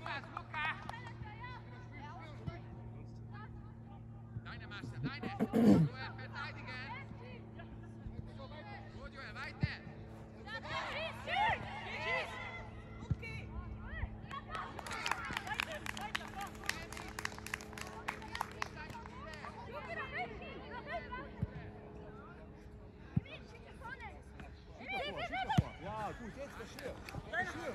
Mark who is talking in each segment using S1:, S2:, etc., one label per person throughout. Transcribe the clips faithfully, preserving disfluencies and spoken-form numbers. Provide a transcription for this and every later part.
S1: Lukas, Luca! Deine Masse, deine! Joel, verteidigen! Gut, Joel, weiter!
S2: Okay.
S3: Ja, gut, jetzt Geschirr. Geschirr.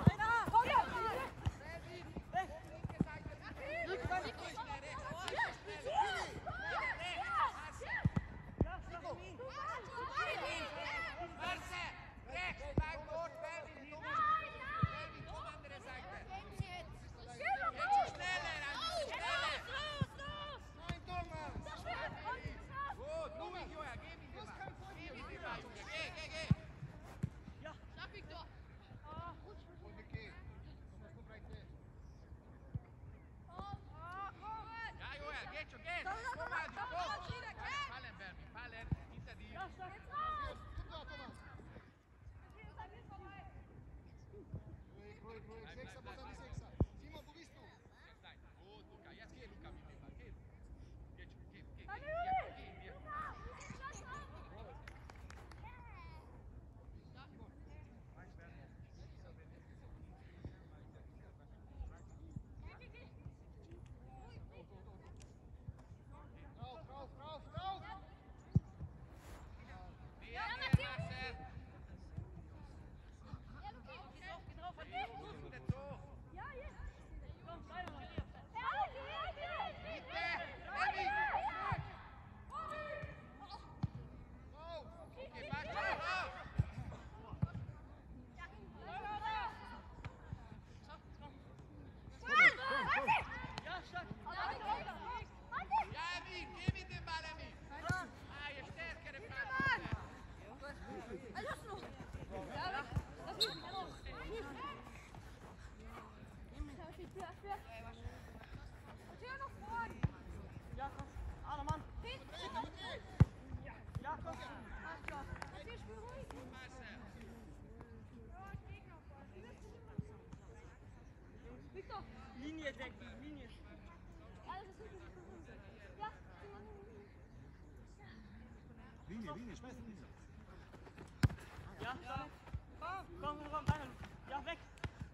S2: Linie decken, Linie.
S3: Linie, Linie, schmeiß die Linie.
S2: Ja, ja. Komm, komm, komm, weiter. Ja, weg.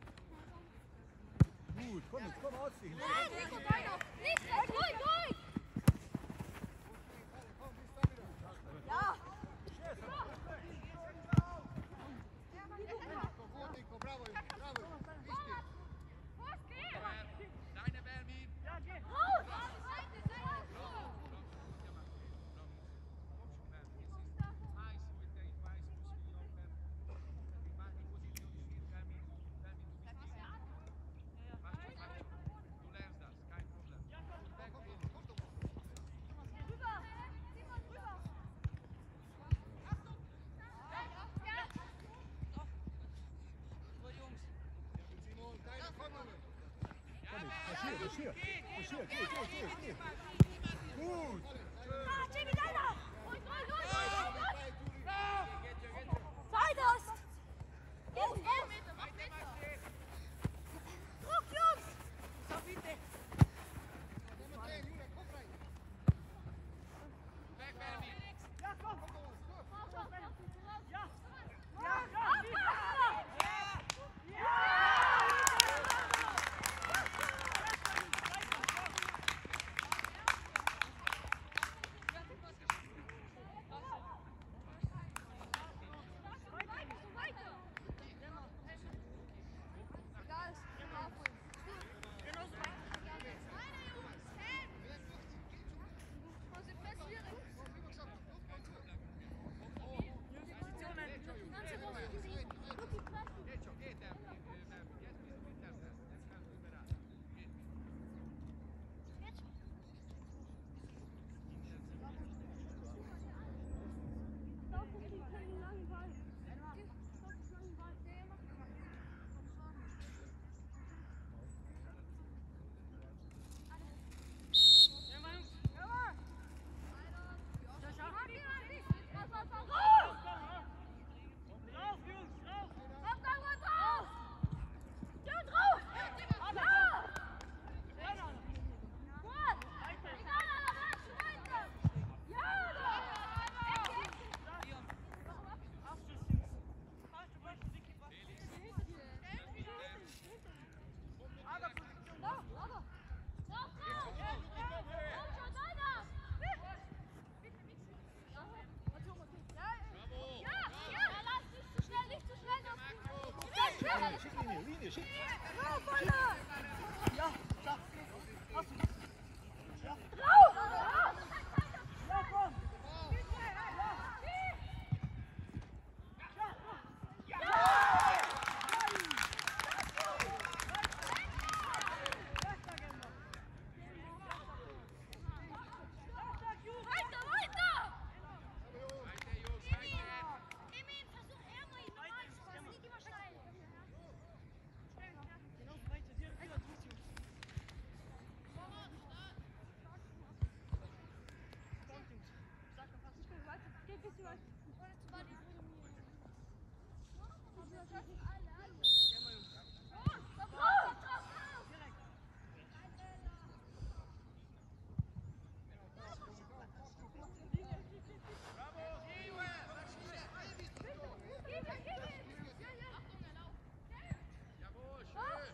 S3: Gut, komm jetzt, komm aus.
S4: Nicht weg, ruhig, ruhig! Ja!
S3: Bravo, bravo.
S1: Deine Belmi!
S2: Ja, geh.
S4: Raus!
S3: Geschirr, Geschirr. Geschirr, geh, geh, geh, geh. Gut.
S4: Ah, Jimmy, deiner! Ruhig, ruhig, ruhig, ruhig, ruhig! Weiterst! Jetzt, jetzt! Druck, Jungs!
S2: So, bitte.
S1: Weg, Belmi!
S2: Ja, komm. Ja.
S4: Ja,
S2: Ja,
S4: ja!
S2: ja.
S3: dir, schick.
S4: Drauf, Alter!
S2: Ja, ja. Hast du. Ja.
S4: Drauf!
S2: Ja, komm.
S4: Weiter, weiter!
S1: Weiter, Jungs, weiter.
S4: Emin, versuch eher mal ihn normal zu fassen, nicht immer steil.
S2: Genau, weiter. Hier, hier, tut Jungs. Kommt, Jungs. Sag mal, was.
S4: Geh ein bisschen weiter.
S2: Geh mal, Jungs.
S1: Jawohl, schön.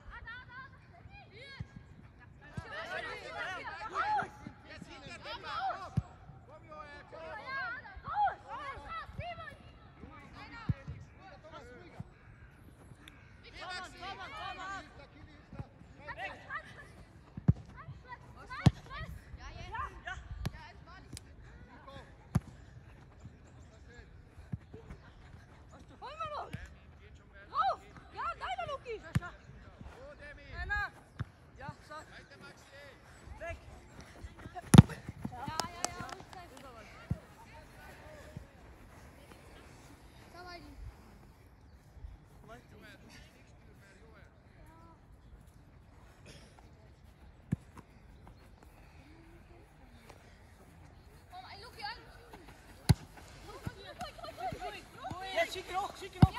S1: Jetzt hinter dem Ball, komm. Komm, Joel, komm. Hier, Maxi.
S4: Hol mal los!
S1: Benjamin, geht schon rein.
S4: Rauf! Ja, deiner Luki!
S1: So, Demi.
S2: Einer. Ja, sag.
S1: Weiter, Maxi.
S2: Weg.
S4: Ja, ja, ja.
S1: Joel, du musst nicht spielen mehr, Joel.
S4: Komm, ein Luki an!
S2: Jetzt schick ihn hoch, schick ihn hoch.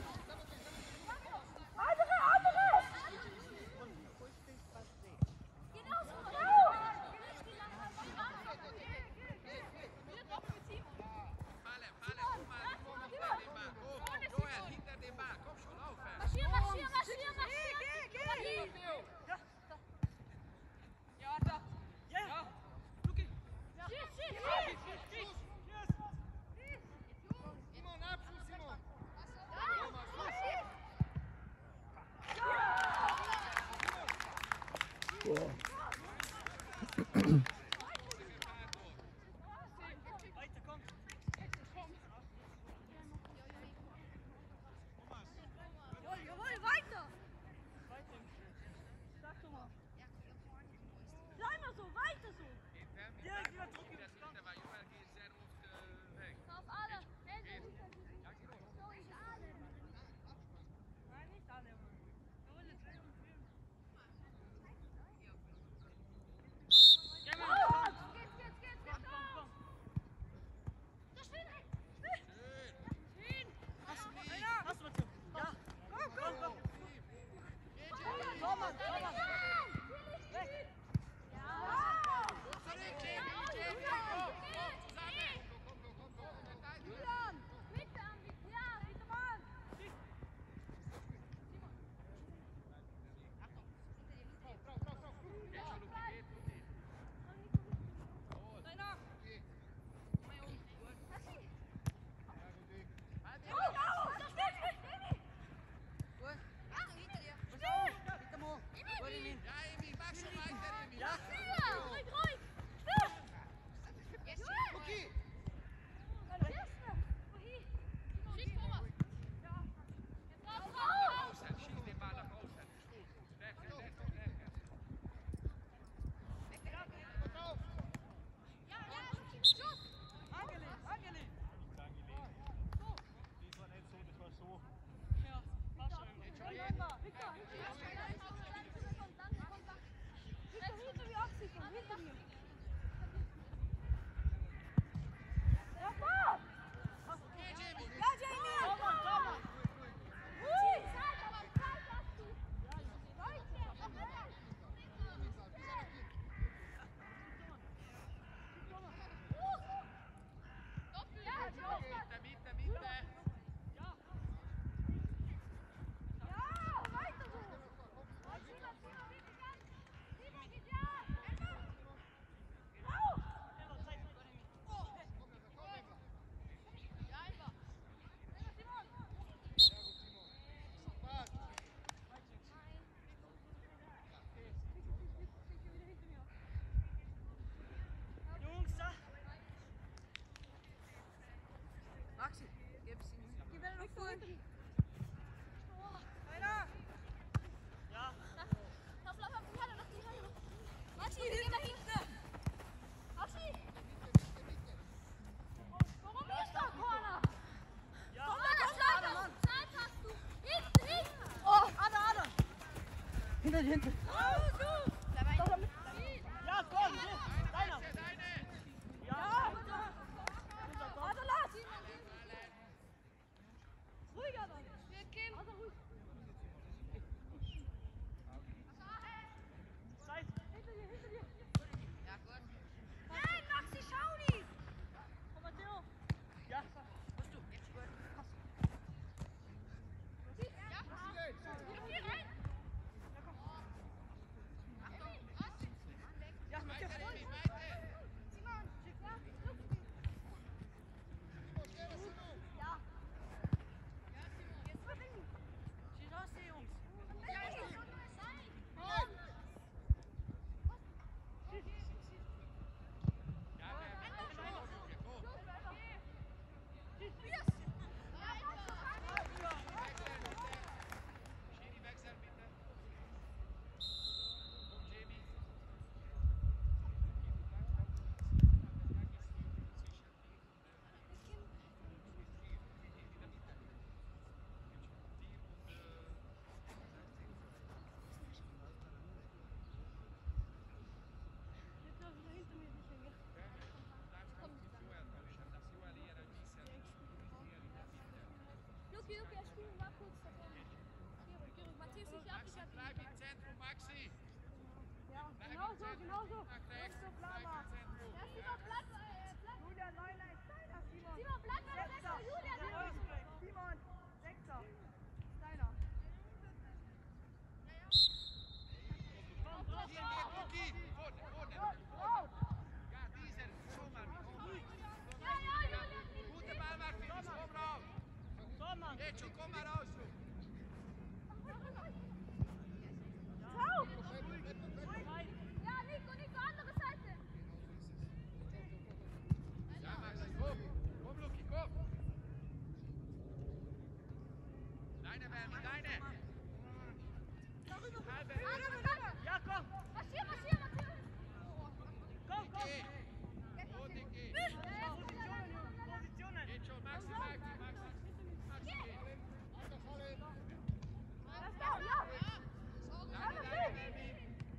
S4: Andere, andere! Genau so! Genau!
S1: Falle, Falle, komm mal, komm mal hinter dem Ball. Komm, Joel, hinter dem Ball. Komm schon, lauf.
S4: Marschier, marschier, marschier, marschier! Geh, geh,
S2: Ja.
S1: Ja, da.
S2: Ja. Luki.
S4: Schieß, schieß, schieß!
S3: Simon, Abschluss, Simon.
S4: Ja,
S2: Ja.
S4: Lauf, lauf, lauf, die Hände, lauf die Hände. Maxi, geh nach hinten. Maxi. Warum ist da Corner?
S2: Ja.
S4: Komm, da, komm, Leiter. Zeit hast du. Hinten, hinten. Oh, Anna, Anna.
S2: Hinter dir, hinten.
S4: Oh, du.
S2: Ja, komm, hier. Deiner.
S1: Deine!
S2: Ja.
S4: Warte, lass. Ruhiger dann. Kim. Also ruhig.
S2: Zeit.
S4: Hinter dir, hinter dir.
S1: Ja, gut.
S4: Nein, Maxi, schau nicht.
S2: Komm, Matteo. Ja.
S1: Musst du, jetzt gut.
S4: Hier rein.
S2: Ja, Matteo.
S1: Weiter, Emi, weiter!
S4: Simon, ja, ja. Jetzt verbringen.
S2: Schieß aus, die Jungs.
S1: Ja, wer will auch schon auf, Junge, go! Schiri, wechseln bitte. Komm, Jamie.
S4: Luki, Luki, er spielt mal kurz davor. Geh ruhig, geh ruhig. Matthias, nicht
S1: Maxi,
S4: abgekackt.
S1: bleib im Zentrum, Maxi!
S4: Ja,
S1: Bleib
S4: genau
S1: im
S4: so,
S1: Zentrum,
S4: genau so.
S1: nach rechts,
S4: So,
S1: bleib
S4: Blama.
S1: im Zentrum.
S4: Ja, Simon, bleib, äh, bleib.
S5: Julian Neulein, Steiner, Simon.
S4: Simon, bleib bei der Sechser. Julian,
S5: Ja,
S4: Julian.
S5: Simon, Sechser. Steiner.
S1: Hier, hier, Luki! Vorne, vorne!
S4: Oh.
S1: Ja, dieser, so, Mann, komm!
S4: Ja, ja, Julian.
S1: Gute Ball, Martin, komm raus!
S2: Komm, Mann.
S1: Jetzt schon, komm mal raus, du!
S4: Schau. Ja, Nico, Nico, andere Seite.
S1: Ja, Maxi, komm! Komm, Luki, komm! Deine, Bernie, deine! Halbe,
S2: Ja, komm.
S4: Marschier, marschier, marschier.
S2: Komm, komm.
S1: Dicke! Oh, Dicke!
S2: Positionen, Jungs. Positionen.
S1: Geht schon, Maxi, Maxi, Maxi! Maxi, geht!
S4: Lass down, lauf.
S1: Deine, deine, Bernie!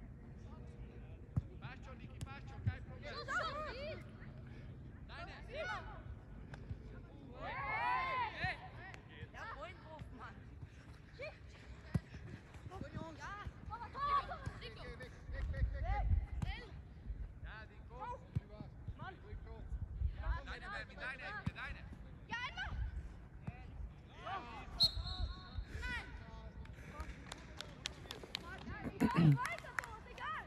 S1: Passt schon, Niki, passt schon, kein Problem!
S4: So, so.
S1: Deine!
S4: Hey.
S5: Ja, Freund drauf, Mann.
S4: Komm, komm, komm.
S1: Ja, die kommt!
S2: Mann.
S1: Deine, Bernie, deine, Junge, deine!
S4: Ja, einmal. Nein. Weiter so, ist egal.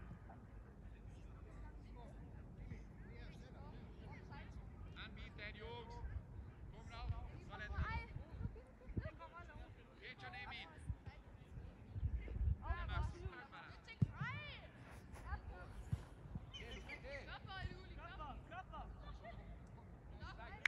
S1: Anbieten, Jungs! Komm raus! Soll er Geht schon, Emi! Ja, Maxi, pack mal an!
S2: Körper, Körper.
S1: Steig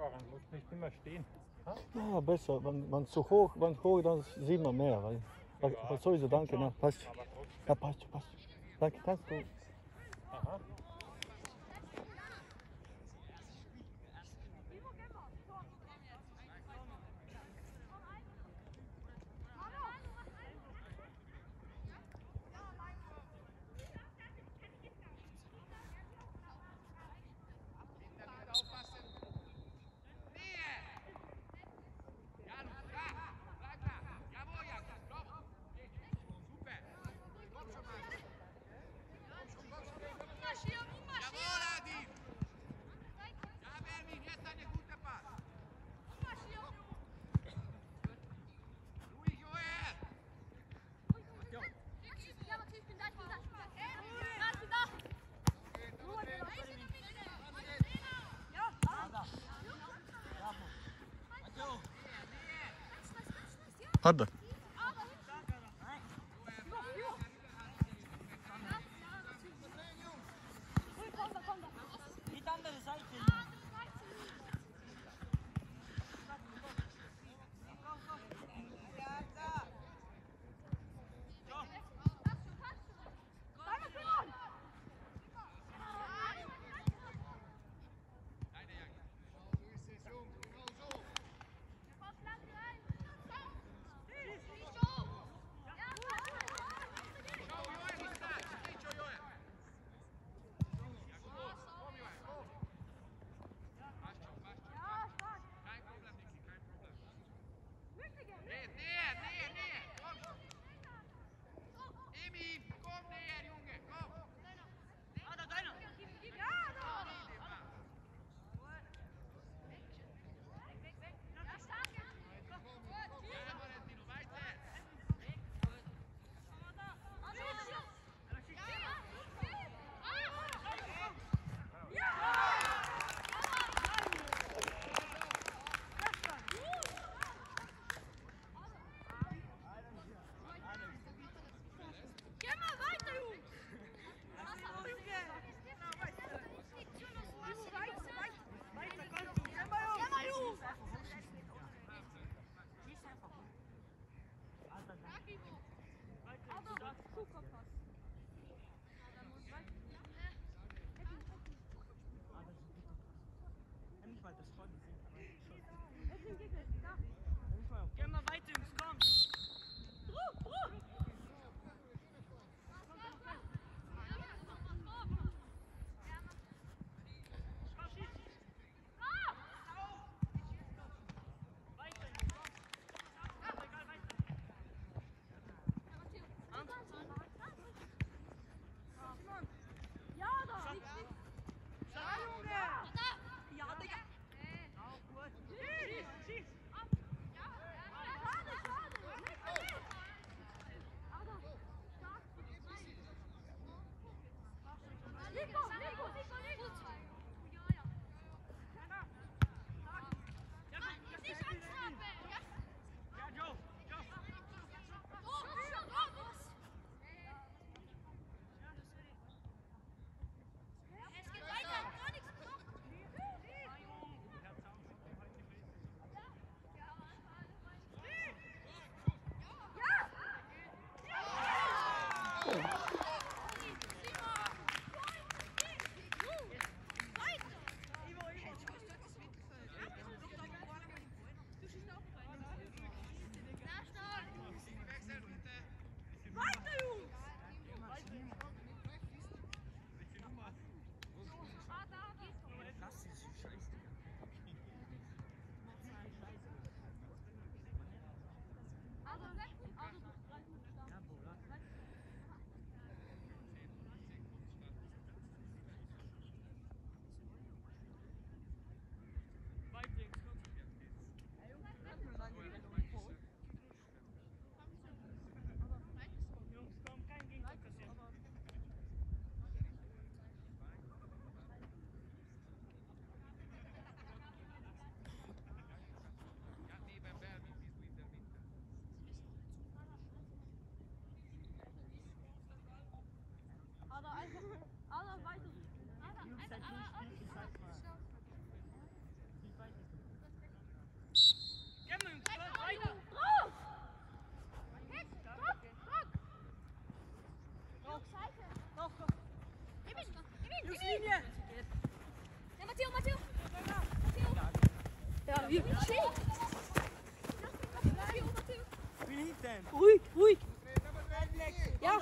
S3: fahren, muss nicht immer stehen.
S6: Ja, besser. Wenn man zu hoch, wenn hoch, dann sieht man mehr. Weil, weil, aber sowieso, danke. Na, passt.
S3: Aber trotzdem.
S6: Ja, passt, passt. Danke, kannst du.
S3: Aha.
S1: Aufpassen. Nähe. Ja, ja, bleib da. Jawohl, ja, komm. Super. Komm schon mal. Komm schon, komm schon. Jawohl, Adin. Ja, Bermin, jetzt eine gute Pass. Ruhig, Joel.
S4: Ja, Matthias, ich bin da, ich bin da. Ja, ich bin da.
S6: Hadi.
S2: Die andere Seite.
S1: Deine Jacke. Schau, Joel, ist da. Steht schon, Joel. Ja, gut. Komm, Joel, komm. Passt schon, passt schon. Kein Problem, Niki, kein Problem. Nähe, nähe, nähe, nähe. Komm schon. Emi, komm näher, Junge, komm.
S2: Ah, da deiner.
S1: Ja, Valentino, weiter.
S4: Geh mal weiter, Jungs. Geh mal, Jungs.
S2: Nicht mal das Freund Geh mal weiter, Jungs, komm.
S4: Ja, da. Ja, Digga. Schade, schade. Nico, Nico, Nico, Nico. Nicht anschnappen.
S2: Ja, Joe, Joe.
S4: Es geht weiter, gar nichts gemacht.
S2: Sam.
S4: Ruhig, ruhig. Ja.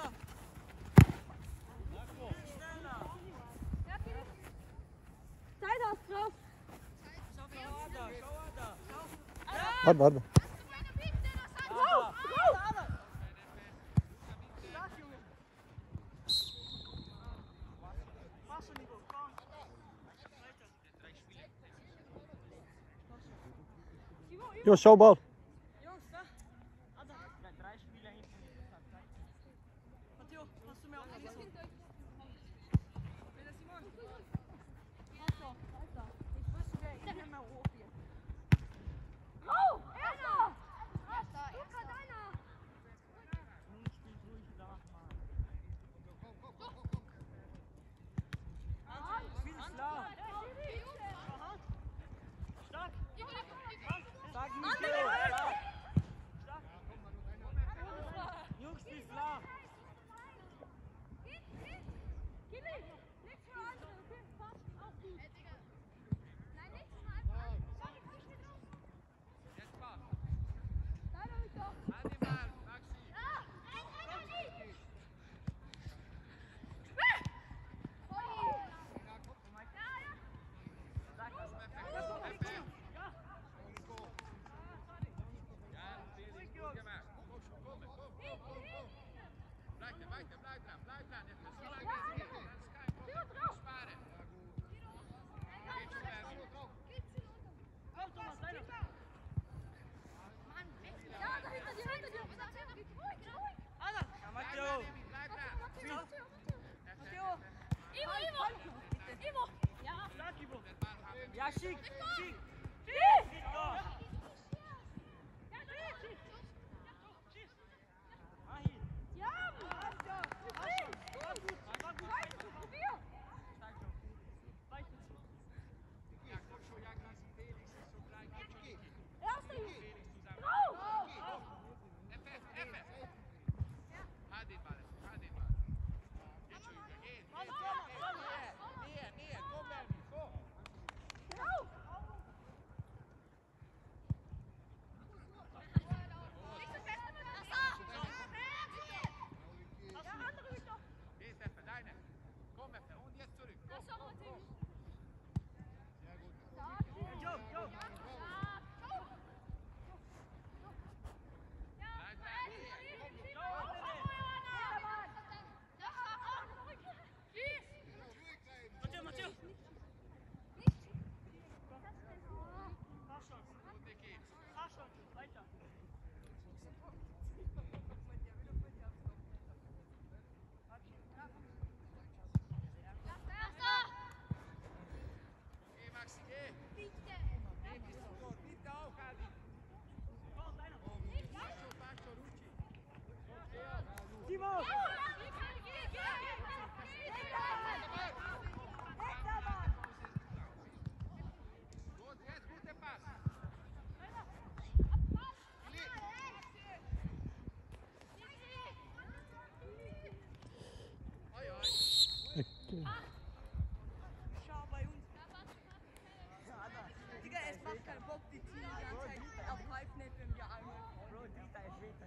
S4: Zeit aus, drauf.
S2: Schau da, schau da.
S6: Warte, warte.
S4: Drauf, drauf.
S2: Mach schon, Nico, komm.
S6: Jo, schau Ball.
S2: Jungs, da. Also, ja, drei Spieler hinten. Matteo, hast du mir auch gelesen? Peter Simon. Ich wusste, wer ich nehme mal hoch hier.
S4: Oh, erster. Erster, erster. Deiner.
S2: Nun spielt ruhig nach, Mann. Spiel ist klar. Stark. Sag Nico. Stark. Jungs, spiel klar.
S4: Kili, nichts für andere. Okay, passt. Auch gut. Nein, nichts für andere.
S1: Jetzt Ball.
S4: Deiner mich doch.
S1: An den Ball, Maxi.
S4: Ja, ein Energy.
S1: Weiter, weiter, bleib dran, bleib dran. Jetzt so lange wie es geht. Das ist kein Problem. Nicht sparen. Geht schon, Bernie.
S2: Komm, Thomas, deiner.
S4: Ja, da hinter dir, hinter dir. Ruhig, ruhig.
S2: Anna. Ja,
S1: Bleib
S2: Matteo.
S1: dran, Emi, bleib dran.
S4: Matteo, Matteo, Matteo.
S2: Matteo.
S4: Ivo, Ivo. Ivo. Ja.
S2: Stark, Ivo.
S1: Den Ball haben.
S2: Ja, schick, schick.
S4: Schieß.
S2: Schick doch. Ahi.
S4: Ja, Mann. Gut. Weiter, probier.
S2: Stark, Jungs. Weiter.
S1: Ja, komm schon, ja, Klassi, wenigstens so klein. Geht schon, Niki.
S4: Erster hier.
S1: Felix zusammen.
S4: Drauf.
S1: F F, F F. Halt den Ball, halt den Ball. Geht schon, Jünger, geht. Näher, näher, komm, Bernie, komm.
S4: Drauf. Ja, andere mich doch.
S1: Geh, Stefan, deine. Komm, F F, und jetzt zurück.
S4: Das war Matteo.
S2: Jo, jo.
S1: Bleib dran, näher.
S2: Matteo, Matteo. Fahr schon.
S1: Gute Kids.
S2: Fahr schon. Weiter.
S1: Geh, Maxi, geh. Nehmt es sofort. Bitte auch, Adi.
S2: Komm, deiner.
S1: Faccio, faccio, Rucci.
S2: Timo.
S1: Gut, jetzt guter Pass. Oi, oi.
S5: Schau bei uns. Digga, es macht keinen Bock, die ziehen die ganze Zeit. Er pfeift nicht, wenn wir einmal.
S2: Bro, Dieter ist Wetter.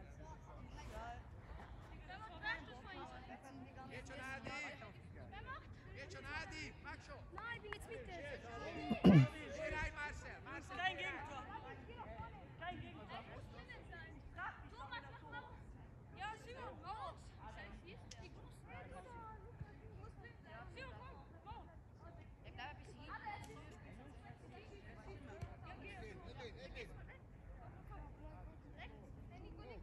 S1: Geht schon, Adi. Geht schon, Adi. Mach schon.
S4: Nein, ich bin jetzt Mitte.
S1: Geh rein, Marcel. Marcel.
S2: Kein Gegentor. Kein Gegentor.
S4: Ja, Simon, raus. Simon, komm.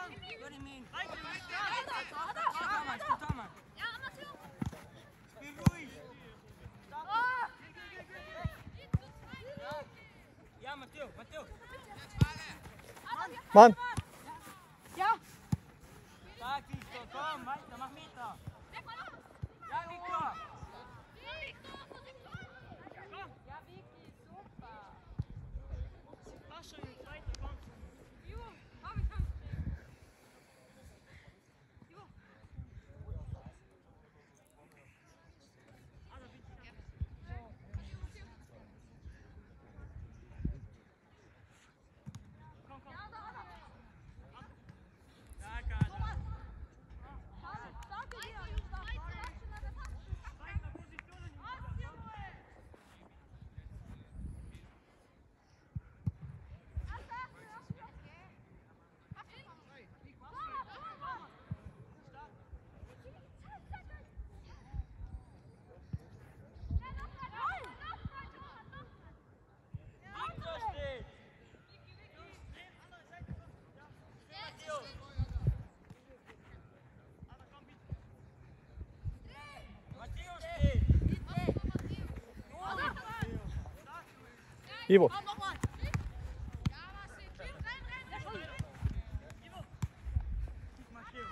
S2: What do you mean?
S4: Weiter,
S2: Spiel Mann, spiel Mann.
S4: Ja, Matteo.
S2: Spiel ruhig.
S4: Oh.
S2: Ja, Matteo, Matteo.
S6: Mann!
S4: Ja.
S2: Stark, Victor, komm, weiter, mach Meter.
S4: Weg mal ab.
S2: Ja, Victor.
S4: Ja, Vicky, super.
S2: Mach schon den zweiten, komm.
S4: Jo, komm, ich komm. Jo.
S2: Komm, komm.
S4: Ja, da, da.
S2: Ja, Kader.
S4: Starke Idee, Jungs. Stark schon an der Pass.
S2: Zeig mal Positionen.
S4: Was, Junge?
S2: Victor steht. Matteo steht.
S6: Ivo,
S2: Matteo.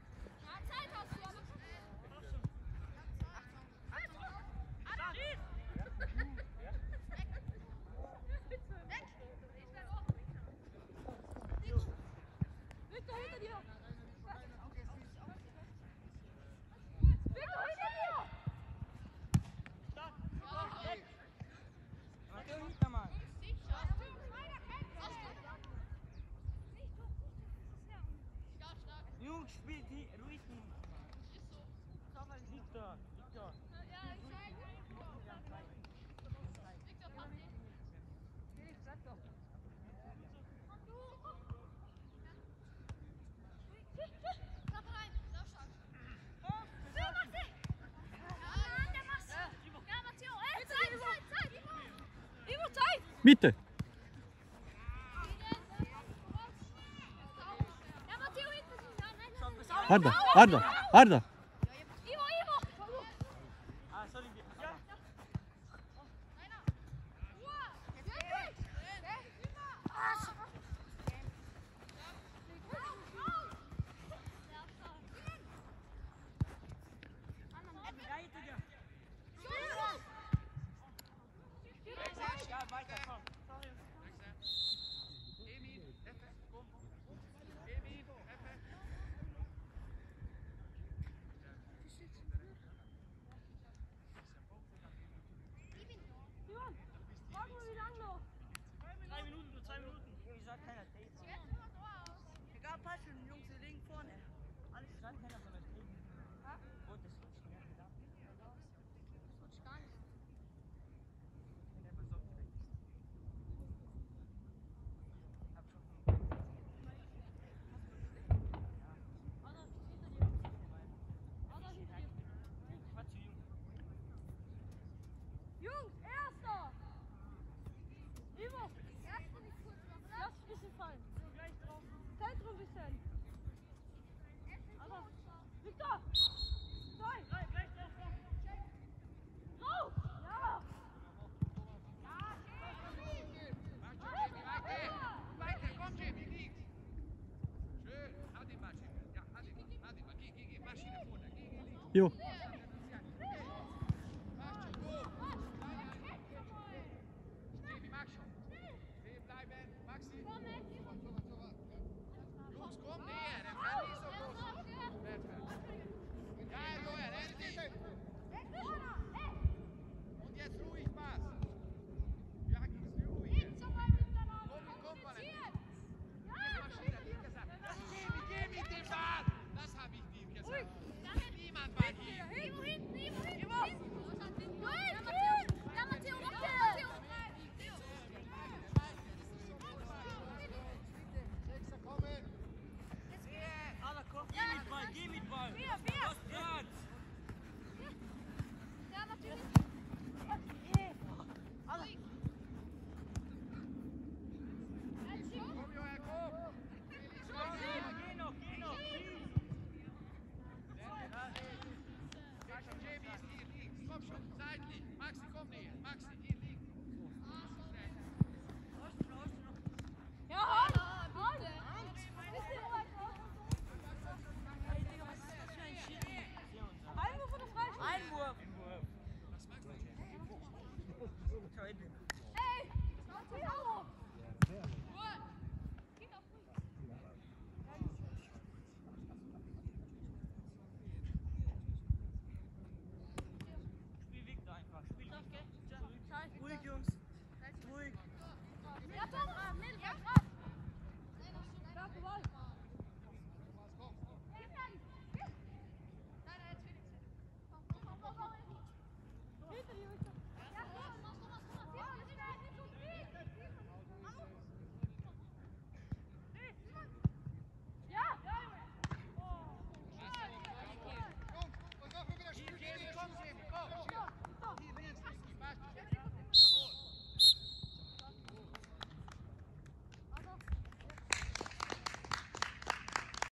S4: Victor, hinter dir! Victor, hinter dir!
S2: Matteo Hintermann. Jungs, spielt die ruhig hin. Victor, Victor.
S6: bitte! Arda, Arda, Arda!
S2: Ah, sorry. Ja. Ja, hinter dir. Ja, weiter, komm. Sorry.
S1: Emin, Effe, komm. Emin, Effe.
S2: Drei Minuten, nur zwei Minuten. Ich sag keiner Date.
S5: Egal, passt schon, Jungs, wir liegen vorne.
S2: Alles ich sag keiner von euch Date. Oh, das wird schnell gedacht. Ich war zu jung.
S4: Jungs, erster! Ivo! Lass ein bisschen fallen. Zentrum ein bisschen. Aber, Victor! Zwei!
S2: Bleib, bleib, bleib, bleib.
S4: Raus! Ja!
S1: Mach schon, Jimmy, weiter. Weiter, komm, Jimmy, liegt. Schön. Hadi mal, Jimmy. Ja, Hadi mal, Hadi mal. Geh, geh, geh. Maschine vorne. Geh, geh, liegt.
S6: Jo,